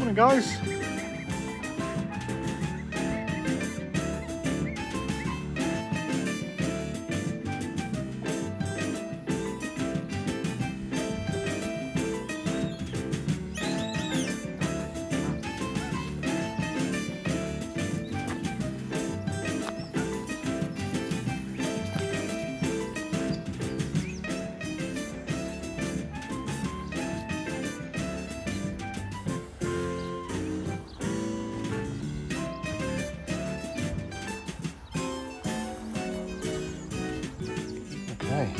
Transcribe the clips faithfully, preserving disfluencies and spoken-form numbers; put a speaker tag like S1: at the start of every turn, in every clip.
S1: Morning, guys. Okay.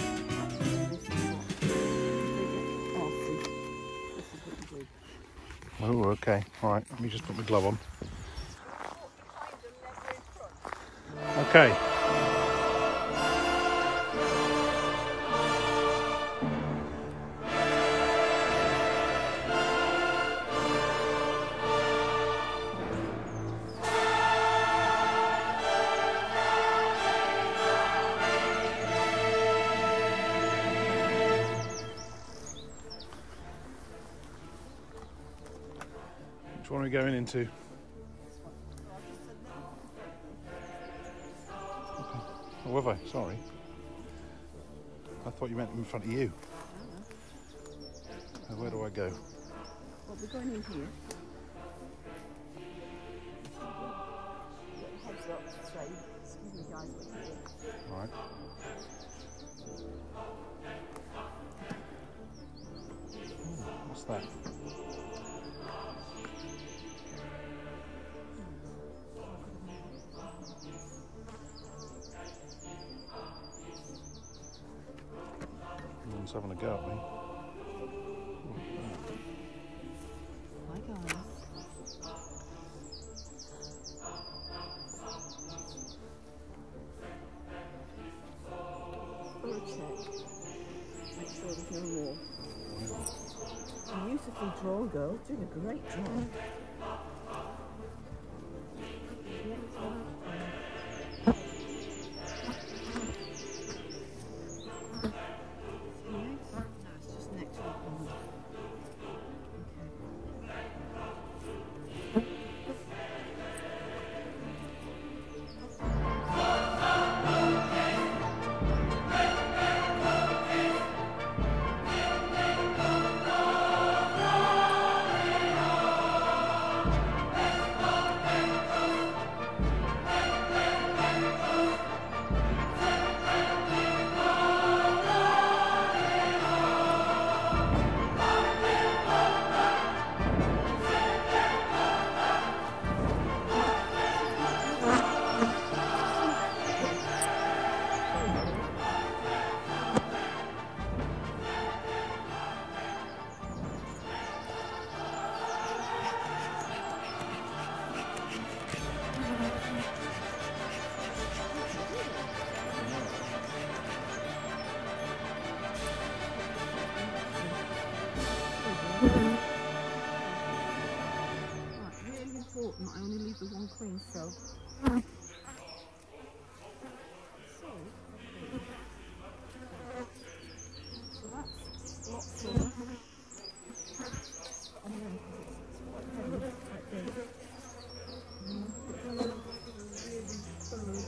S1: Oh, okay. All right. Let me just put my glove on. Okay. Which one are we going into? Okay. Oh, have I? Sorry. I thought you meant in front of you. So where do I go?
S2: Well, we're going in here. Heads up, straight. Excuse me, guys.
S1: All right. Ooh, what's that? Someone's having a go at me.
S2: Hi, guys. Bird check. Make sure there's no more. Beautifully drawn, girl. Doing a great job. Right, really important. I only leave the one queen cell. So, so that's lots of. And then it's quite heavy, quite big. Mm, it's really thorough.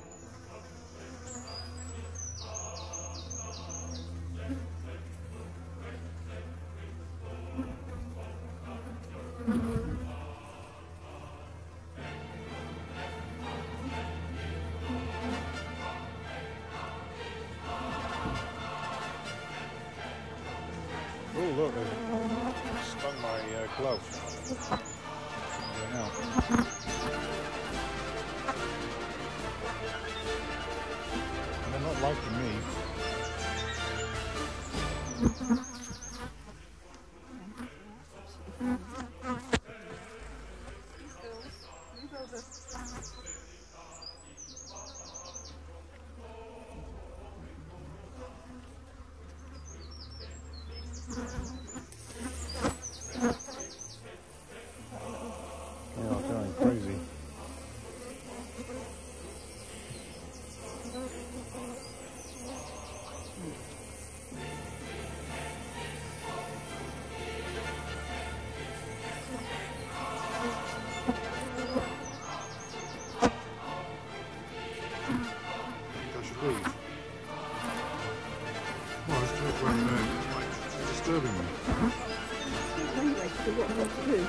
S1: Oh, look, they've stung my uh, glove. Going out. And they're not liking me. They are going crazy. breathe. Well, it's just when uh, it's disturbing me.
S2: Anyway, so what I'm going to do?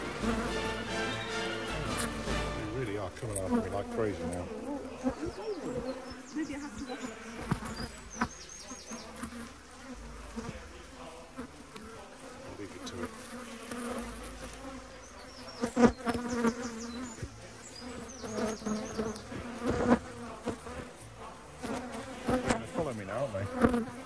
S1: They really are coming after me like crazy now.
S2: Maybe I have to wash it.
S1: I'll leave it to it. They're gonna follow me now, aren't they?